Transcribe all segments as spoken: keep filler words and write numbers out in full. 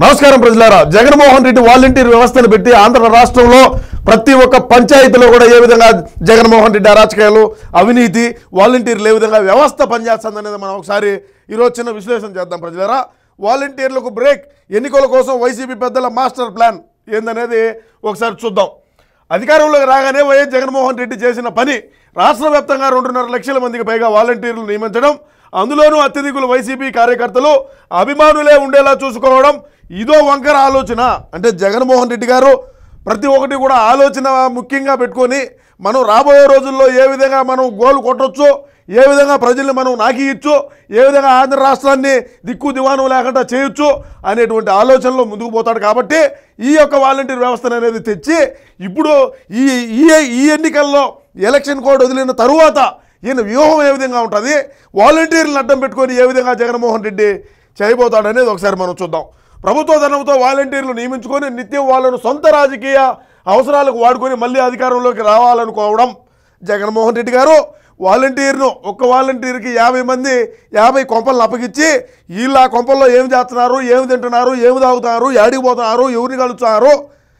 నమస్కారం ప్రజలారా. జగన్మోహన్ రెడ్డి వాలంటీర్ వ్యవస్థను పెట్టి ఆంధ్ర రాష్ట్రంలో ప్రతి ఒక్క పంచాయతీలో కూడా ఏ విధంగా జగన్మోహన్ రెడ్డి అరాచకాలు, అవినీతి, వాలంటీర్లు ఏ విధంగా వ్యవస్థ పనిచేస్తుంది అనేది మనం ఒకసారి ఈరోజు చిన్న విశ్లేషణ చేద్దాం ప్రజలారా. వాలంటీర్లకు బ్రేక్, ఎన్నికల కోసం వైసీపీ పెద్దల మాస్టర్ ప్లాన్ ఏందనేది ఒకసారి చూద్దాం. అధికారంలోకి రాగానే వైఎస్ జగన్మోహన్ రెడ్డి చేసిన పని రాష్ట్ర వ్యాప్తంగా రెండున్నర లక్షల మందికి పైగా వాలంటీర్లు నియమించడం, అందులోనూ అత్యధికులు వైసీపీ కార్యకర్తలు, అభిమానులే ఉండేలా చూసుకోవడం. ఇదో వంకర ఆలోచన. అంటే జగన్మోహన్ రెడ్డి గారు ప్రతి ఒక్కటి కూడా ఆలోచన ముఖ్యంగా పెట్టుకొని మనం రాబోయే రోజుల్లో ఏ విధంగా మనం గోలు కొట్టొచ్చు, ఏ విధంగా ప్రజల్ని మనం నాకియచ్చు, ఏ విధంగా ఆంధ్ర రాష్ట్రాన్ని దిక్కు దివానం లేకుండా చేయొచ్చు అనేటువంటి ఆలోచనలో ముందుకు పోతాడు. కాబట్టి ఈ యొక్క వాలంటీర్ వ్యవస్థను అనేది తెచ్చి ఇప్పుడు ఈ ఈ ఎన్నికల్లో ఎలక్షన్ కోడ్ వదిలిన తరువాత ఈయన వ్యూహం ఏ విధంగా ఉంటుంది, వాలంటీర్లను అడ్డం పెట్టుకొని ఏ విధంగా జగన్మోహన్ రెడ్డి చేయబోతాడు అనేది ఒకసారి మనం చూద్దాం. ప్రభుత్వ ధనంతో వాలంటీర్లు నియమించుకొని నిత్యం వాళ్ళను సొంత రాజకీయ అవసరాలకు వాడుకొని మళ్ళీ అధికారంలోకి రావాలనుకోవడం. జగన్మోహన్ రెడ్డి గారు వాలంటీర్ను ఒక్క వాలంటీర్కి యాభై మంది యాభై కొంపలను అప్పగించి వీళ్ళు ఆ కొంపల్లో ఏమి చేస్తున్నారు, ఏమి తింటున్నారు, ఏమి తాగుతున్నారు, యాడికి పోతున్నారు, ఎవరిని కలుస్తున్నారు,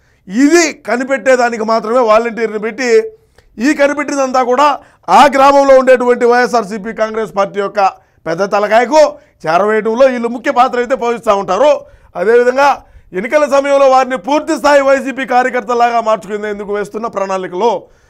ఇది కనిపెట్టేదానికి మాత్రమే వాలంటీర్ని పెట్టి ఈ కనిపెట్టినంతా కూడా ఆ గ్రామంలో ఉండేటువంటి వైఎస్ఆర్సీపీ కాంగ్రెస్ పార్టీ యొక్క పెద్ద తలకాయకు చేరవేయడంలో వీళ్ళు ముఖ్య పాత్ర అయితే పోషిస్తూ ఉంటారు. అదేవిధంగా ఎన్నికల సమయంలో వారిని పూర్తి స్థాయి వైసీపీ కార్యకర్తలాగా మార్చుకునేందుకు వేస్తున్న ప్రణాళికలో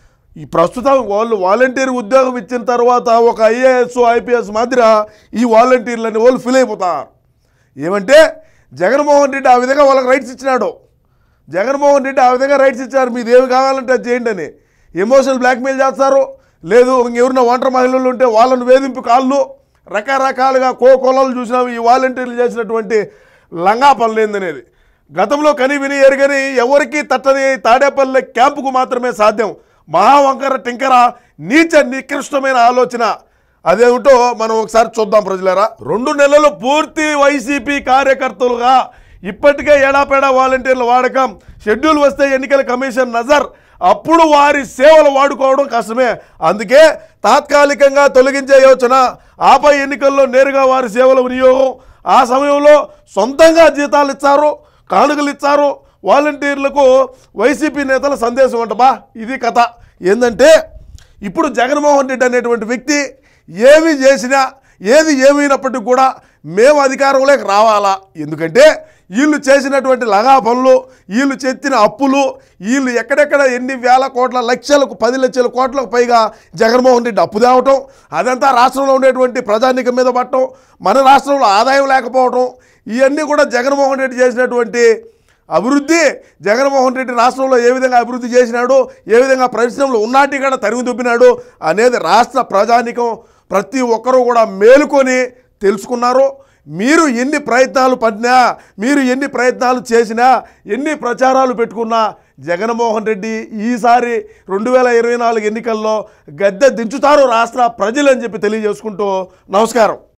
ఈ ప్రస్తుతం వాళ్ళు వాలంటీర్ ఉద్యోగం ఇచ్చిన తర్వాత ఒక ఐఏఎస్ ఐపీఎస్ మాదిరి ఈ వాలంటీర్లని వాళ్ళు ఫీల్ అయిపోతారు. ఏమంటే జగన్మోహన్ రెడ్డి ఆ విధంగా వాళ్ళకి రైట్స్ ఇచ్చినాడు. జగన్మోహన్ రెడ్డి ఆ విధంగా రైట్స్ ఇచ్చారు, మీది ఏమి కావాలంటే అది చేయండి అని. ఎమోషనల్ బ్లాక్మెయిల్ చేస్తారు, లేదు ఇంకెవరిన ఒంటరి మహిళలు ఉంటే వాళ్ళను వేధింపు కాళ్ళు, రకరకాలుగా కో కోలాలు చూసినాము ఈ వాలంటీర్లు చేసినటువంటి లంగా పనులు ఏందనేది. గతంలో కని విని ఎరుగని ఎవరికి తట్టని తాడేపల్లి క్యాంపుకు మాత్రమే సాధ్యం మహావంకర టింకర నీచ నికృష్టమైన ఆలోచన. అదేమిటో మనం ఒకసారి చూద్దాం ప్రజలారా. రెండు నెలలు పూర్తి వైసీపీ కార్యకర్తలుగా ఇప్పటికే ఏడాపేడా వాలంటీర్ల వాడకం, షెడ్యూల్ వస్తే ఎన్నికల కమిషన్ నజర్, అప్పుడు వారి సేవలు వాడుకోవడం కష్టమే. అందుకే తాత్కాలికంగా తొలగించే యోచన, ఆపై ఎన్నికల్లో నేరుగా వారి సేవల వినియోగం. ఆ సమయంలో సొంతంగా జీతాలు ఇచ్చారు, కానుకలు ఇచ్చారు. వాలంటీర్లకు వైసీపీ నేతల సందేశం అంటబా ఇది కథ. ఏంటంటే ఇప్పుడు జగన్మోహన్ రెడ్డి అనేటువంటి వ్యక్తి ఏమి చేసినా ఏది ఏమైనప్పటికీ కూడా మేము అధికారంలోకి రావాలా, ఎందుకంటే వీళ్ళు చేసినటువంటి లగా పనులు, వీళ్ళు చెత్తిన అప్పులు, వీళ్ళు ఎక్కడెక్కడ ఎన్ని వేల కోట్ల లక్షలకు పది లక్షల కోట్లకు పైగా జగన్మోహన్ రెడ్డి అప్పు తేవటం, అదంతా రాష్ట్రంలో ఉండేటువంటి ప్రజానీకం మీద పట్టడం, మన రాష్ట్రంలో ఆదాయం లేకపోవడం, ఇవన్నీ కూడా జగన్మోహన్ రెడ్డి చేసినటువంటి అభివృద్ధి. జగన్మోహన్ రెడ్డి రాష్ట్రంలో ఏ విధంగా అభివృద్ధి చేసినాడు, ఏ విధంగా పరిశ్రమలు ఉన్నాటి కూడా తరిమి దుబ్బినాడు అనేది రాష్ట్ర ప్రజానీకం ప్రతి ఒక్కరూ కూడా మేలుకొని తెలుసుకున్నారు. మీరు ఎన్ని ప్రయత్నాలు పడినా, మీరు ఎన్ని ప్రయత్నాలు చేసినా, ఎన్ని ప్రచారాలు పెట్టుకున్నా జగన్మోహన్ రెడ్డి ఈసారి రెండు వేల ఇరవై నాలుగు ఎన్నికల్లో గద్దె దించుతారు రాష్ట్ర ప్రజలు అని చెప్పి తెలియజేసుకుంటూ నమస్కారం.